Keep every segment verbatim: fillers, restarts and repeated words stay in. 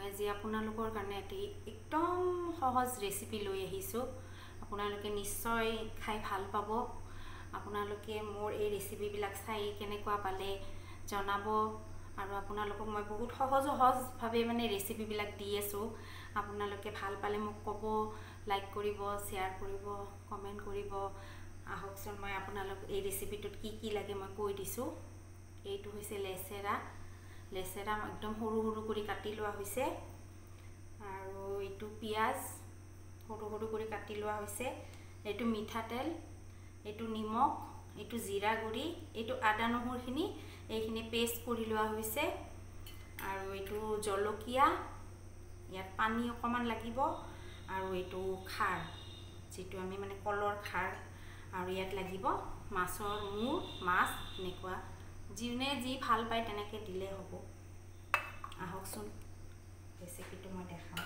আজি আপোনালোকৰ কাৰণে এটি একদম সহজ ৰেচিপি লৈ আহিছো আপোনালোকে নিশ্চয় খাই ভাল পাব আপোনালোকে মোৰ এই ৰেচিপি বিলাক চাই কেনেকুৱা পালে জনাব আৰু আপোনালোকক মই বহুত সহজ সহজ ভাবে মানে ৰেচিপি বিলাক দি আছো আপোনালোকে ভাল পালে মোক ক'ব লাইক কৰিব শেয়াৰ কৰিব কমেন্ট কৰিব আহকচোন মই আপোনালোক এই ৰেচিপিটোত কি কি লাগে মই কৈ দিছো এইটো হৈছে লেছেৰা লেছেৰা একদম সৰু সৰু কৰি কাটি লোৱা হৈছে আৰু এইটো পিয়াজ সৰু সৰু কৰি কাটি লোৱা হৈছে এইটো মিঠা তেল এইটো নিমখ এইটো জিৰা গুৰি এইটো আদা নহৰুখিনি এইখিনি পেষ্ট কৰি লোৱা হৈছে আৰু এইটো জলকীয়া ইয়াত পানী অকমান লাগিব আৰু এইটো খাৰ যেটো আমি মানে কলৰ খাৰ আৰু ইয়াত লাগিব মাছৰ মূৰ মাছ নেকুৱা জিনে জি ভাল পায় তেনেকে দিলে হ'ব আহকচোন ৰেচিপিটো মই দেখাম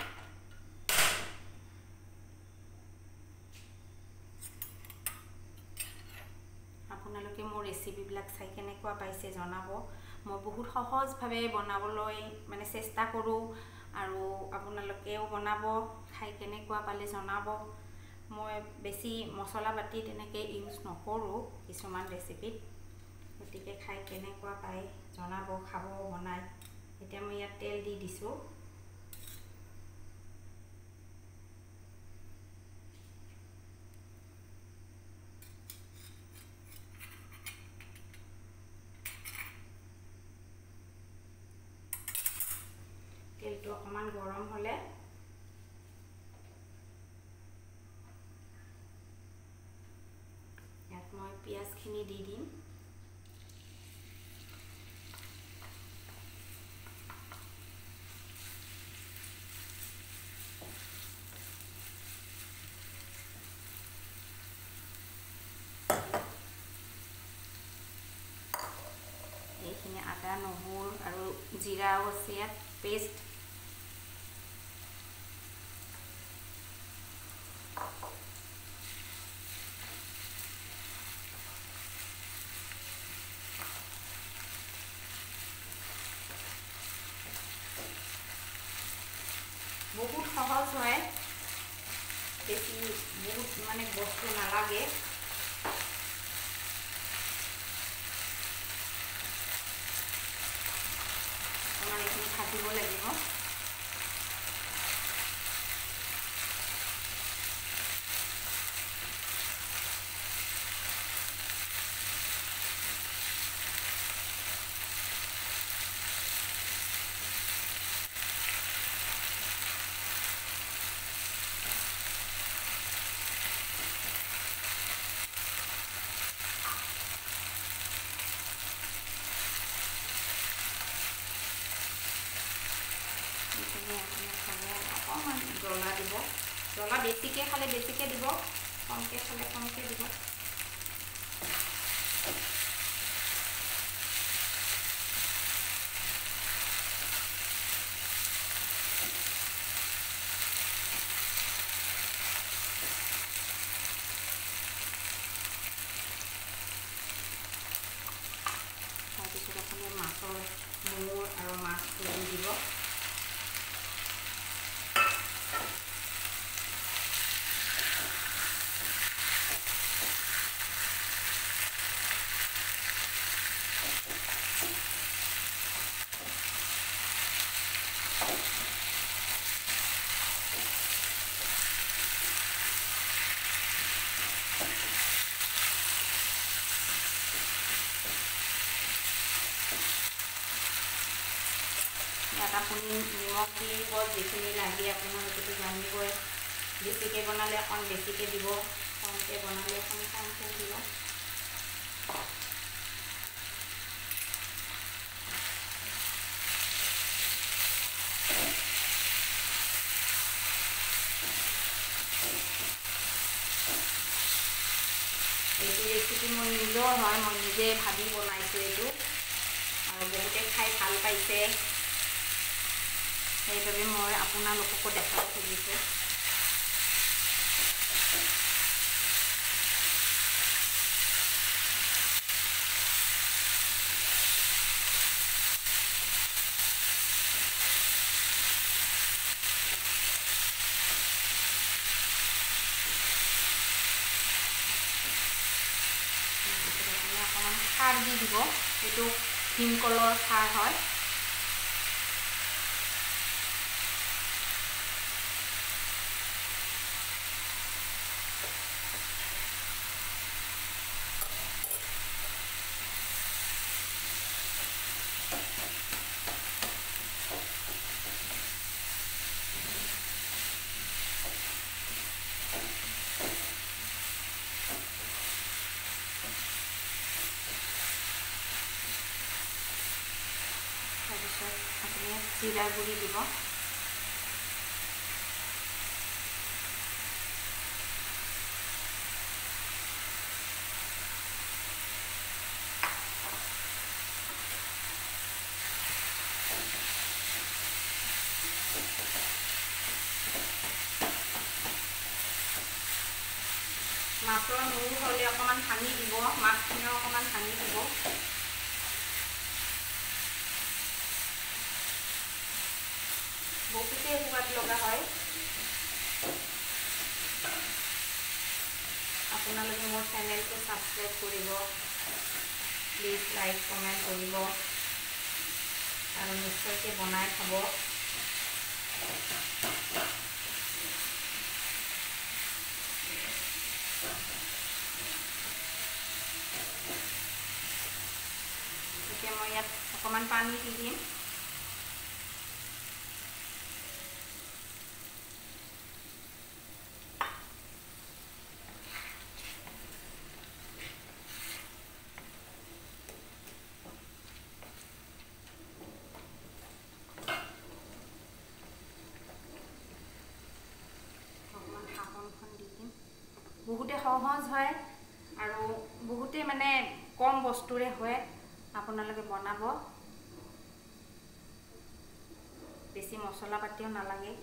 আপোনালোকে মোৰ ৰেচিপি বিলাক চাই কেনেকুৱা পাইছে জনাব মই বহুত সহজ ভাবে বনাবলৈ মানে চেষ্টা কৰো আৰু আপোনালোকেও বনাব খাই কেনেকুৱা পালে জনাব মই বেছি মছলা পাতি তেনেকে ইউজ নকৰো কিছুমান ৰেচিপিত গতিকে খাই কেনেকুৱা পাই জনাব খাব বনাই এতিয়া মই ইয়াত তেল দি দিছো তেলটো অকমান গৰম হলে ইয়াত মই পিয়াজখিনি দি দিম এইখিনি আদা নহৰু আৰু জিৰাও আছে ইয়াত পেষ্ট বহুত সহজ হয় বেছি বহুত মানে বস্তু নালাগে অকমান এইখিনি ভাজিব লাগিব অকমান জ্বলা দিব জ্বলা বেছিকে খালে বেছিকে দিব কমকে খালে কমকে দিব তাৰপিছত আপুনি মাছৰ মূৰ আৰু মাছটো দি দিব ইয়াত আপুনি নিমখ দিব যিখিনি লাগে আপোনালোকেতো জানিবই বেছিকে বনালে অকণ বেছিকে দিব কমকে বনালে অকণ কমকে দিব এইটো ৰেচিপি মোৰ নিজৰ হয় মই নিজে ভাবি বনাইছো এইটো আৰু বহুতে খাই ভাল পাইছে সেইবাবে মই আপোনালোককো দেখাব খুজিছো পানী দিব। এইটো ভীমকলৰ খাৰ হয়। তাৰপিছত আপুনি জিৰা গুড়ি দিব। মাছৰ মূৰ হ'লে অকণমান ভাঙি দিব, মাছখিনিও অকণমান ভাঙি দিব। বহুতে সোৱাদ লগা হয়। আপোনালোকে মোৰ চেনেলটো ছাবস্ক্ৰাইব কৰিব, প্লিজ লাইক কমেণ্ট কৰিব আৰু নিশ্চয়কৈ বনাই খাব। এতিয়া মই ইয়াত অকণমান পানী দি দিম। বহুতে সহজ হয় আৰু বহুতে মানে কম বস্তুৰে হয়। আপোনালোকে বনাব, বেছি মছলা পাতিও নালাগে।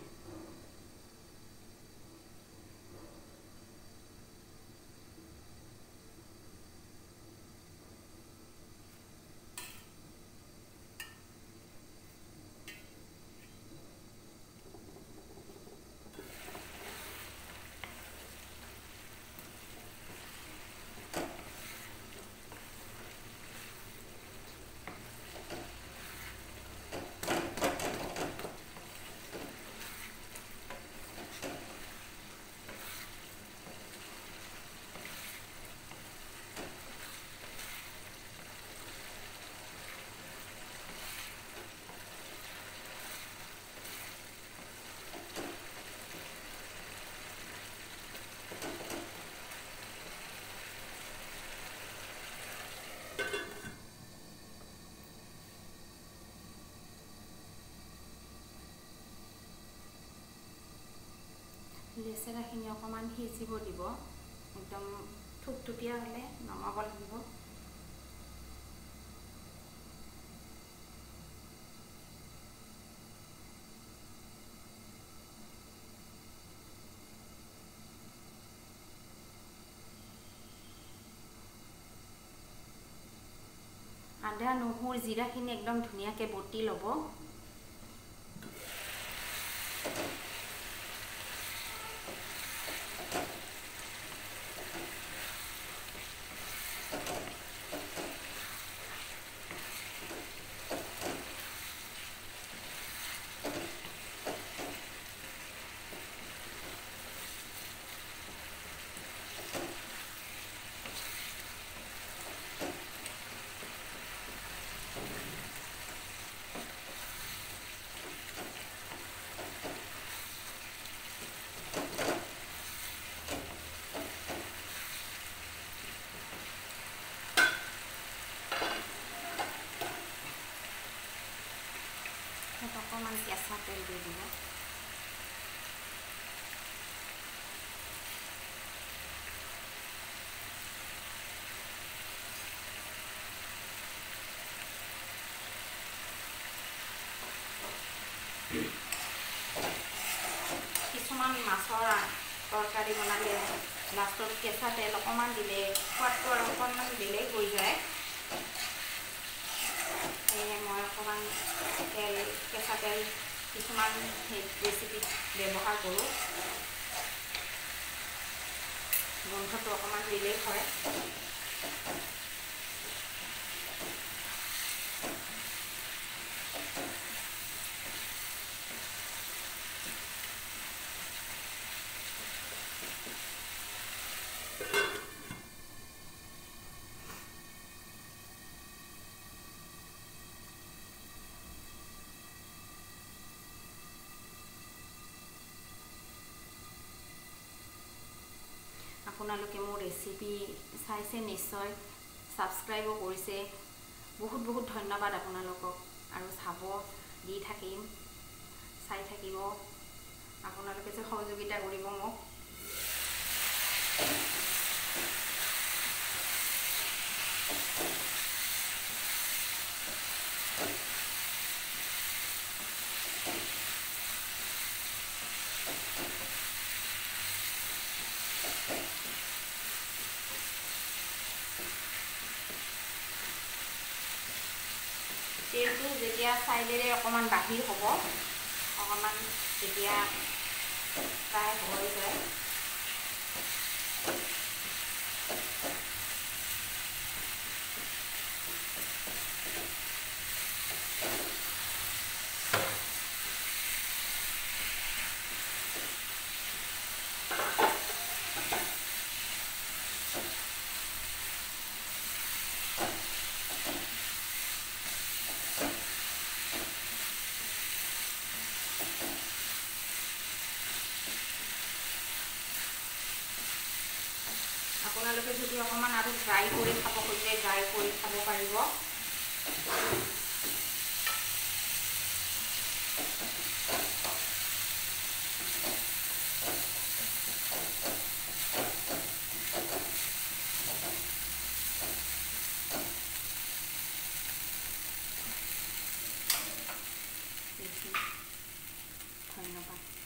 লেচেৰাখিনি অকণমান সিজিব দিব, একদম থুপথুপীয়া হ'লে নমাব লাগিব। আদা নহৰু জিৰাখিনি একদম ধুনীয়াকৈ বটি ল'ব। অকণমান কেঁচা তেল দি দিব। কিছুমান মাছৰ তৰকাৰী বনালে লাষ্টত কেঁচা তেল অকণমান দিলে সোৱাদটো আৰু অকণমান বেলেগ হৈ যায়। সেয়ে মই অকণমান তেল কেঁচা তেল কিছুমান ৰেচিপিত ব্যৱহাৰ কৰোঁ। গোন্ধটো অকণমান বেলেগ হয়। আপোনালোকে মোৰ ৰেচিপি চাইছে নিশ্চয়, ছাবস্ক্ৰাইবো কৰিছে। বহুত বহুত ধন্যবাদ আপোনালোকক, আৰু চাব দি থাকিম, চাই থাকিব, আপোনালোকে যে সহযোগিতা কৰিব মোক। তেলটো যেতিয়া চাইডেৰে অকণমান বাহিৰ হ'ব, অকণমান যেতিয়া প্ৰায় হৈ যায়, আপোনালোকে যদি অকণমান আৰু ড্ৰাই কৰি খাব খোজে ড্ৰাই কৰি খাব পাৰিব। ধন্যবাদ।